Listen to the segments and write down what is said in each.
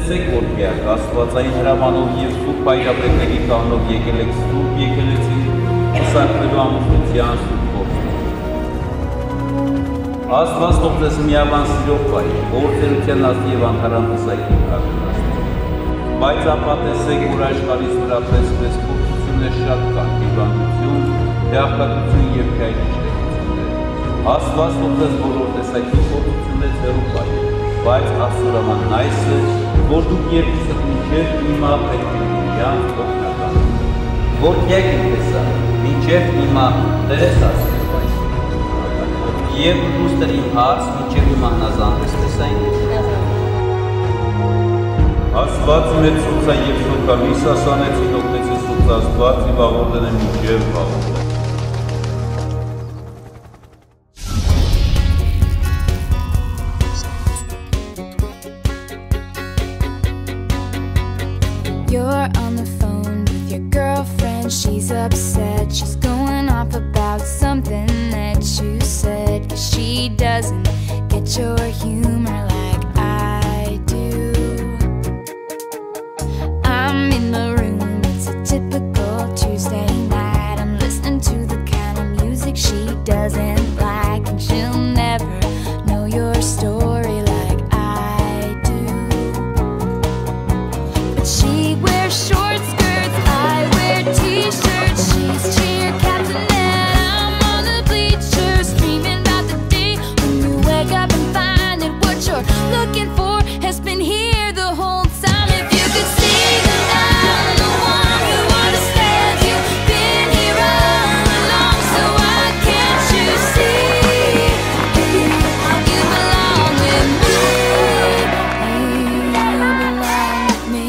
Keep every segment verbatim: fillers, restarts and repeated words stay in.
Մտածեցեք, որ միակ Աստվածային հրամանով և Սուրբ Հայրապետների կանոնով եկել եք Սուրբ եկեղեցին, սարքվելու ամուսնության Սուրբ գործում։ Աստված թող ձեզ միաբան սիրով պահի, գործերության ասի և անդարան վսայքի կարգնասնի։ Բայց ապատեսեք, որ աշխարհից վրա պես փորձություններ շատ կան, հիվանդություն, դեղատվություն և քայքիչներ։ Աստված թող ձեզ բոլոր տեսակի փորձություններից հեռու պահի, բայց ասուրամանն այս է, որ դուք երկուսդ մինչև հիմա պետք է իրան օգնական։ Որ եկին տեսա, մինչև հիմա դերես ասես բայց։ Եվ դուստր իմ հարց մինչև հիմա հնազանդես տեսային։ Աստված մեծ սուրծա և սուրկա լույս ասանեցին օգնեցի սուրծ Աստված և աղորդեն է մինչև աղորդեն։ You're on the phone with your girlfriend, she's upset, she's going off about something that you said, 'cause she doesn't get your humor like I do. I'm in the room, it's a typical Tuesday night, I'm listening to the kind of music she doesn't like, and she'll never know your story like I do. But she wears short skirts, I wear t-shirts, she's cheer captain and I'm on the bleachers, dreaming about the day when you wake up and find that what you're looking for has been here the whole time. If you could see that I'm the one who understands, you've been here all along, so why can't you see you belong with me? You belong with me.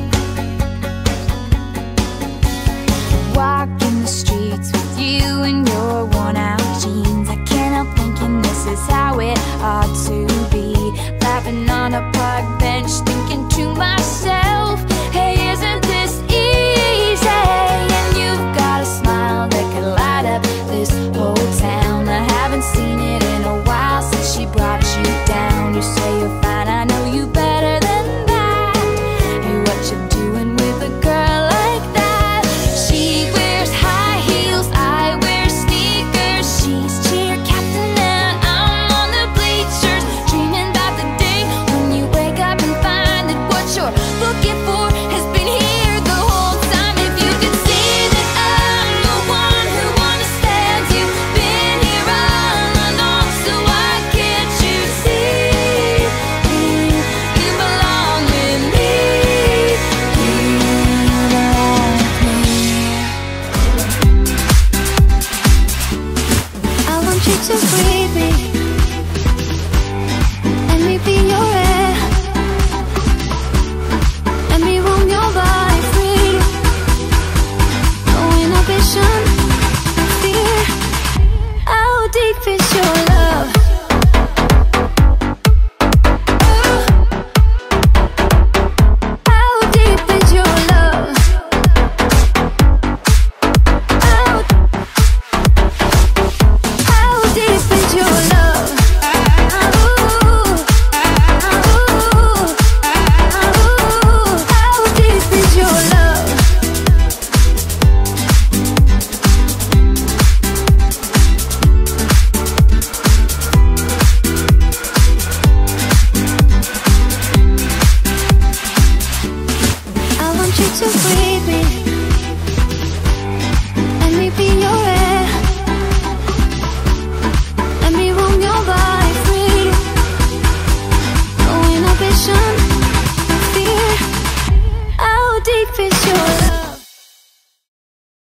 Walking the streets with you in your worn out jeans, I can't help thinking this is how it ought to be. Laughing on a park bench, thinking to myself, hey, isn't this easy? And you've got a smile that could light up this whole town. I haven't seen it in a while since she brought you down. You say you're fine, I know you better than that. Hey, what you doing with a girl like that? She wears high heels, I wear sneakers, she's cheer captain and I'm on the bleachers, dreaming about the day when you wake up and find that what you're looking for has been here the whole time. If you could see that I'm the one who understands, you've been here all along, so why can't you see you belong with me? You belong with me. I want you to breathe me